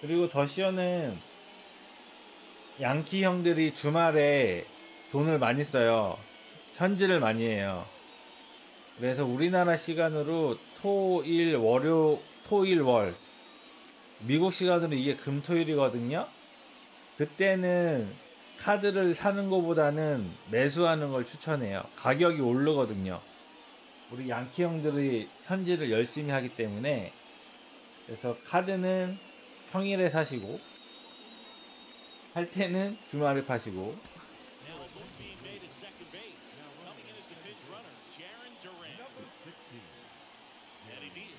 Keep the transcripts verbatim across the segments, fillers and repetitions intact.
그리고 더시어는 양키 형들이 주말에 돈을 많이 써요. 현질을 많이 해요. 그래서 우리나라 시간으로 토, 일, 월요, 토, 일, 월. 미국 시간으로 이게 금, 토, 일이거든요. 그때는 카드를 사는 것보다는 매수하는 걸 추천해요. 가격이 오르거든요. 우리 양키 형들이 현질을 열심히 하기 때문에. 그래서 카드는 평일에 사시고 할 때는 주말에 파시고. Now a move being made at second base. Coming in as the pinch runner, Jaron Durant. Eddie Diaz.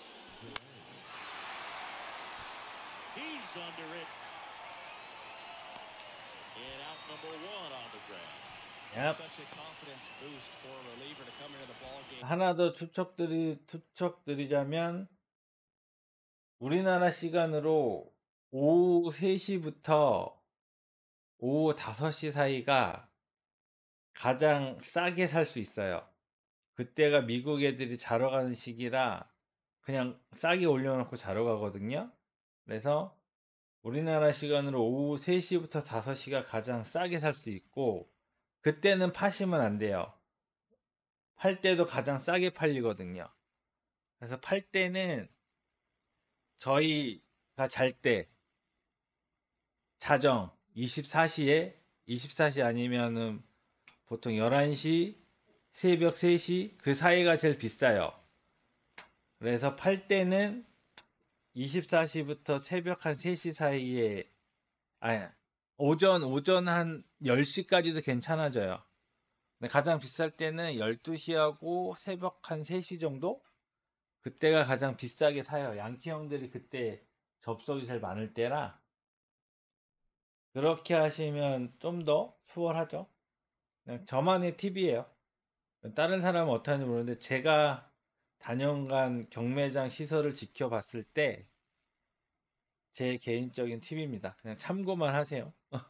He's under it. And out number one on the ground. Yep. Such a confidence boost for a reliever to come into the ball game. 하나 더 추측드리, 추측드리자면 우리나라 시간으로 오후 세 시부터 오후 다섯 시 사이가 가장 싸게 살 수 있어요. 그때가 미국 애들이 자러 가는 시기라 그냥 싸게 올려놓고 자러 가거든요. 그래서 우리나라 시간으로 오후 세 시부터 다섯 시가 가장 싸게 살 수 있고, 그때는 파시면 안 돼요. 팔 때도 가장 싸게 팔리거든요. 그래서 팔 때는 저희가 잘 때 자정 이십사 시에 이십사 시 아니면은 보통 열한 시, 새벽 세 시 그 사이가 제일 비싸요. 그래서 팔 때는 이십사 시부터 새벽 한 세 시 사이에, 아니 오전 오전 한 열 시까지도 괜찮아져요. 근데 가장 비쌀 때는 열두 시하고 새벽 한 세 시 정도? 그때가 가장 비싸게 사요. 양키 형들이 그때 접속이 제일 많을 때라. 그렇게 하시면 좀 더 수월하죠. 그냥 저만의 팁이에요. 다른 사람은 어떠한지 모르는데 제가 다년간 경매장 시설을 지켜봤을 때 제 개인적인 팁입니다. 그냥 참고만 하세요.